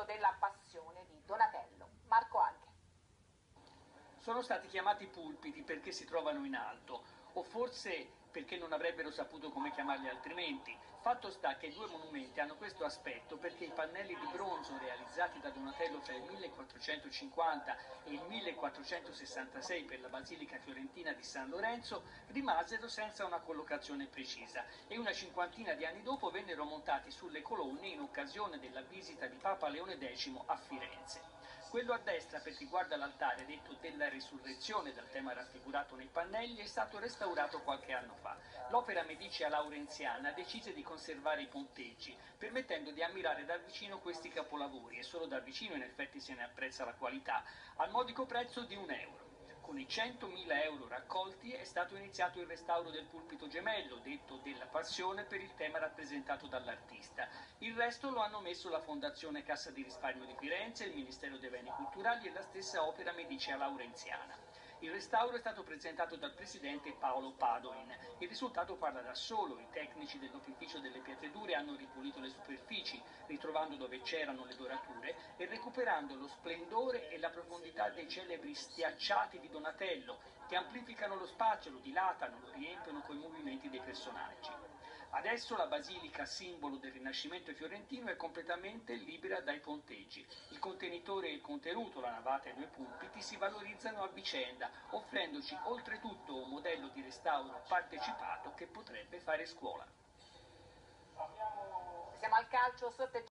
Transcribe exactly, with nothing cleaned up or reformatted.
pulpito della Passione di Donatello. Marco Anghe. Sono stati chiamati pulpiti perché si trovano in alto, o forse perché non avrebbero saputo come chiamarli altrimenti. Fatto sta che i due monumenti hanno questo aspetto perché i pannelli di bronzo realizzati da Donatello fra il millequattrocentocinquanta e il millequattrocentosessantasei per la Basilica Fiorentina di San Lorenzo rimasero senza una collocazione precisa e una cinquantina di anni dopo vennero montati sulle colonne in occasione della visita di Papa Leone decimo a Firenze. Quello a destra, per chi guarda l'altare, detto della risurrezione dal tema raffigurato nei pannelli, è stato restaurato qualche anno fa. L'opera medicea laurenziana decise di conservare i ponteggi, permettendo di ammirare da vicino questi capolavori, e solo da vicino in effetti se ne apprezza la qualità, al modico prezzo di un euro. Con i centomila euro raccolti è stato iniziato il restauro del pulpito gemello, detto della Passione, per il tema rappresentato dall'artista. Il resto lo hanno messo la Fondazione Cassa di Risparmio di Firenze, il Ministero dei Beni Culturali e la stessa Opera Medicea Laurenziana. Il restauro è stato presentato dal presidente Paolo Padoin. Il risultato parla da solo. I tecnici dell'Opificio delle Pietre Dure hanno ripulito le superfici, ritrovando dove c'erano le dorature e recuperando lo splendore e la profondità dei celebri stiacciati di Donatello, che amplificano lo spazio, lo dilatano, lo riempiono coi movimenti dei personaggi. Adesso la basilica, simbolo del Rinascimento fiorentino, è completamente libera dai ponteggi. Il contenitore e il contenuto, la navata e i due pulpiti, si valorizzano a vicenda, offrendoci oltretutto un modello di restauro partecipato che potrebbe fare scuola. Siamo al calcio sotto